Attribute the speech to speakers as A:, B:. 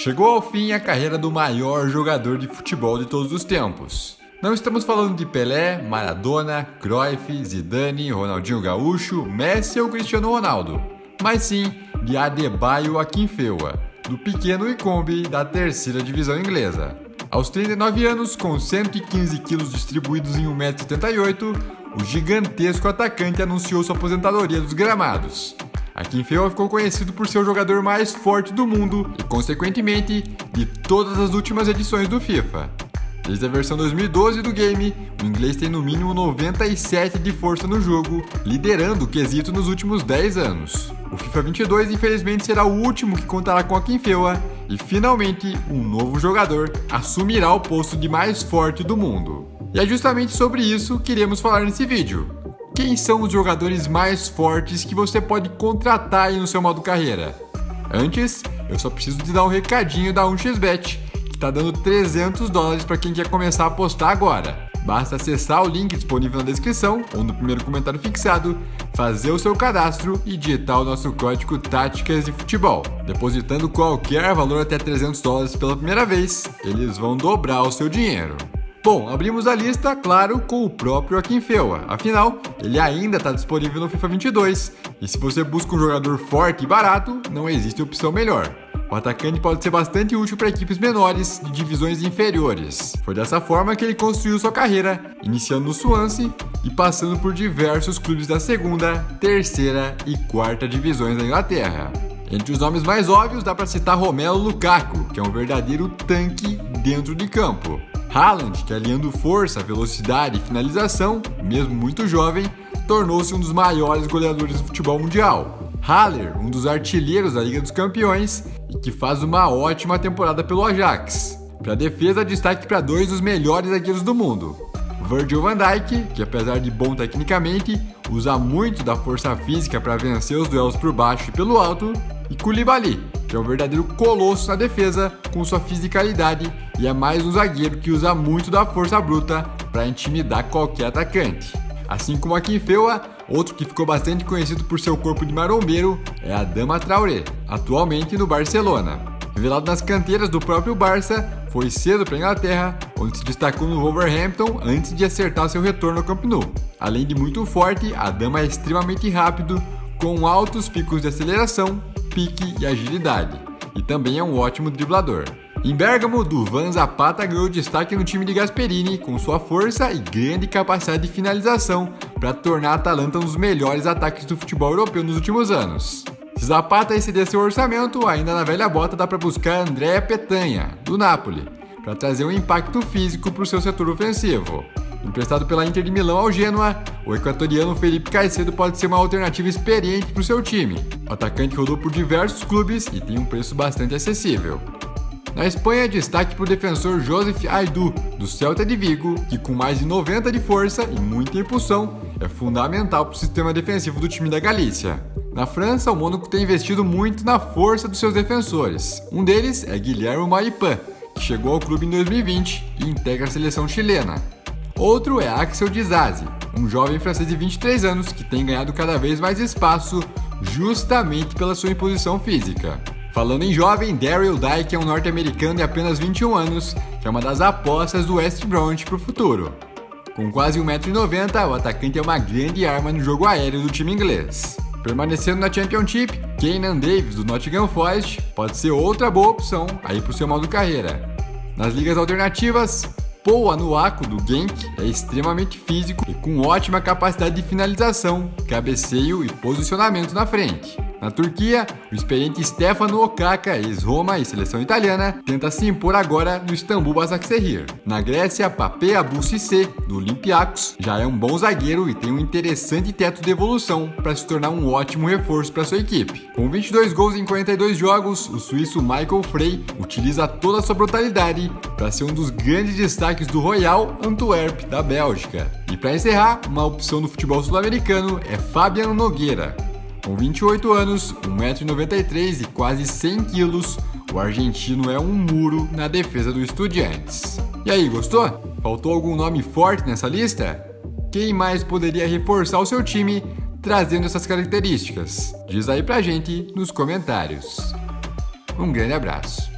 A: Chegou ao fim a carreira do maior jogador de futebol de todos os tempos. Não estamos falando de Pelé, Maradona, Cruyff, Zidane, Ronaldinho Gaúcho, Messi ou Cristiano Ronaldo, mas sim de Adebayo Akinfenwa, do pequeno Ikombe da terceira divisão inglesa. Aos 39 anos, com 115 quilos distribuídos em 1,78 m, o gigantesco atacante anunciou sua aposentadoria dos gramados. Akinfenwa ficou conhecido por ser o jogador mais forte do mundo e, consequentemente, de todas as últimas edições do FIFA. Desde a versão 2012 do game, o inglês tem no mínimo 97 de força no jogo, liderando o quesito nos últimos 10 anos. O FIFA 22 infelizmente será o último que contará com Akinfenwa e finalmente um novo jogador assumirá o posto de mais forte do mundo. E é justamente sobre isso que iremos falar nesse vídeo. Quem são os jogadores mais fortes que você pode contratar aí no seu modo carreira? Antes, eu só preciso te dar um recadinho da 1xBet, que está dando $300 para quem quer começar a apostar agora. Basta acessar o link disponível na descrição ou no primeiro comentário fixado, fazer o seu cadastro e digitar o nosso código Táticas de Futebol. Depositando qualquer valor até $300 pela primeira vez, eles vão dobrar o seu dinheiro. Bom, abrimos a lista, claro, com o próprio Akinfenwa, afinal, ele ainda está disponível no FIFA 22, e se você busca um jogador forte e barato, não existe opção melhor. O atacante pode ser bastante útil para equipes menores de divisões inferiores. Foi dessa forma que ele construiu sua carreira, iniciando no Swansea e passando por diversos clubes da segunda, terceira e quarta divisões da Inglaterra. Entre os nomes mais óbvios dá para citar Romelu Lukaku, que é um verdadeiro tanque dentro de campo. Haaland, que aliando força, velocidade e finalização, mesmo muito jovem, tornou-se um dos maiores goleadores do futebol mundial. Haller, um dos artilheiros da Liga dos Campeões e que faz uma ótima temporada pelo Ajax. Para a defesa, destaque para dois dos melhores zagueiros do mundo. Virgil van Dijk, que apesar de bom tecnicamente, usa muito da força física para vencer os duelos por baixo e pelo alto. E Koulibaly, que é um verdadeiro colosso na defesa com sua fisicalidade e é mais um zagueiro que usa muito da força bruta para intimidar qualquer atacante. Assim como Akinfenwa, outro que ficou bastante conhecido por seu corpo de marombeiro é Adama Traoré, atualmente no Barcelona. Revelado nas canteiras do próprio Barça, foi cedo para a Inglaterra, onde se destacou no Wolverhampton antes de acertar seu retorno ao Camp Nou. Além de muito forte, Adama é extremamente rápido, com altos picos de aceleração, pique e agilidade, e também é um ótimo driblador. Em Bérgamo, Duvan Zapata ganhou destaque no time de Gasperini com sua força e grande capacidade de finalização para tornar a Atalanta um dos melhores ataques do futebol europeu nos últimos anos. Se Zapata exceder seu orçamento, ainda na velha bota dá para buscar Andrea Petagna, do Napoli, para trazer um impacto físico para o seu setor ofensivo. Emprestado pela Inter de Milão ao Genoa, o equatoriano Felipe Caicedo pode ser uma alternativa experiente para o seu time. O atacante rodou por diversos clubes e tem um preço bastante acessível. Na Espanha, destaque para o defensor Joseph Aidú, do Celta de Vigo, que com mais de 90 de força e muita impulsão, é fundamental para o sistema defensivo do time da Galícia. Na França, o Mônaco tem investido muito na força dos seus defensores. Um deles é Guilherme Maipan, que chegou ao clube em 2020 e integra a seleção chilena. Outro é Axel Disasi, um jovem francês de 23 anos que tem ganhado cada vez mais espaço justamente pela sua imposição física. Falando em jovem, Daryl Dike é um norte-americano de apenas 21 anos, que é uma das apostas do West Bromwich para o futuro. Com quase 1,90 m, o atacante é uma grande arma no jogo aéreo do time inglês. Permanecendo na Championship, Keinan Davis, do Nottingham Forest, pode ser outra boa opção aí para o seu modo carreira. Nas ligas alternativas, Paul Anuaku, do Genk, é extremamente físico e com ótima capacidade de finalização, cabeceio e posicionamento na frente. Na Turquia, o experiente Stefano Okaka, ex-Roma e seleção italiana, tenta se impor agora no Istanbul Basaksehir. Na Grécia, Pape Abou Cissé, do Olympiacos, já é um bom zagueiro e tem um interessante teto de evolução para se tornar um ótimo reforço para sua equipe. Com 22 gols em 42 jogos, o suíço Michael Frey utiliza toda a sua brutalidade para ser um dos grandes destaques do Royal Antwerp da Bélgica. E para encerrar, uma opção no futebol sul-americano é Fabian Nogueira. Com 28 anos, 1,93 m e quase 100 kg, o argentino é um muro na defesa do Estudiantes. E aí, gostou? Faltou algum nome forte nessa lista? Quem mais poderia reforçar o seu time trazendo essas características? Diz aí pra gente nos comentários. Um grande abraço.